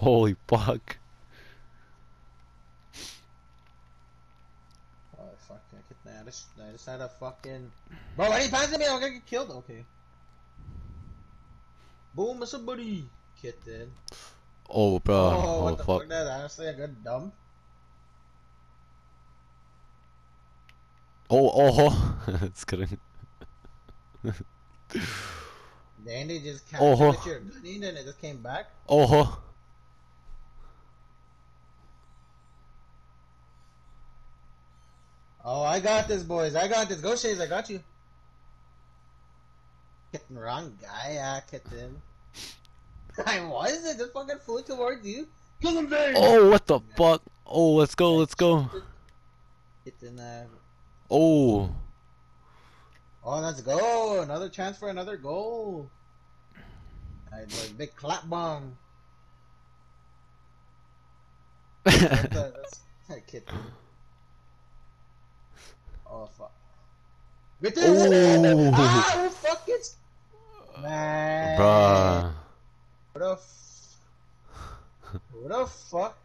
Holy fuck. Oh fuck, I just had a fucking... Bro, why are you passing me? I'm gonna get killed. Okay. Boom, it's a buddy. Kitten. Oh, bro. Oh, Oh, what the fuck. fuck? That's honestly a good dump. Oh, oh. It's kidding. Then they just captured with Oh, your gunning and it just came back. oh. Oh, I got this, boys. I got this. Go, Shays. I got you. Kitten, wrong guy. Ah, kitten. I was. It just fucking flew towards you. Kill him, Dave! Oh, what the fuck? Oh, let's go, I let's go. cheated. Kitten, Oh. oh, let's go. Another chance for another goal. Alright, boys. Big clap bomb. That's kitten. Oh, fuck. Oh. Ah, who fuck is... Man. Bruh. What the fuck?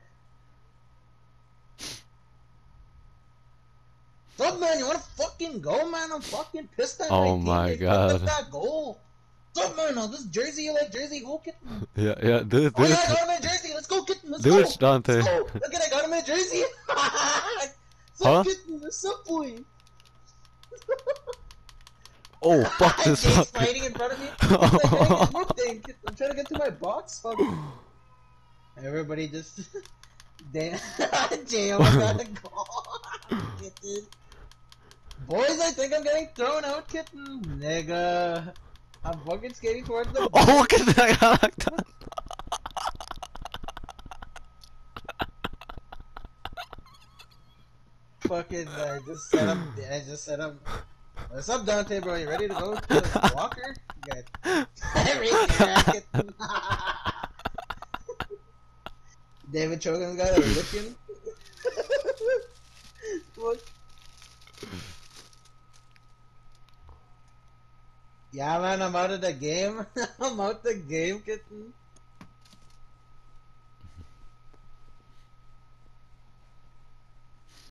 What's up, man? You wanna fucking go, man? I'm fucking pissed at Oh my team. my They fucked up god. that goal. What's up, man? Now, this jersey, you like jersey? Go get him. Yeah, yeah, do it, Oh, do yeah, it. I got him in jersey. Let's go get him. Let's Do go. it, Dante. Let's go. Look at I got him in jersey. Huh? What's up, boy? Oh, fuck this Jake's fuck. fighting in front of me. He's like, I'm trying to get to my box. Fuck. Everybody just... Damn. Jay, oh my god, kitten. Boys, I think I'm getting thrown out, kitten. Nigga. I'm fucking skating towards the... Oh, look at that. I got knocked down. Fucking, I just set up. What's up, Dante, bro? You ready to go to the walker? You got... kitten. David Chogan's got a licking. What? Yeah, man, I'm out of the game. I'm out the game, kitten.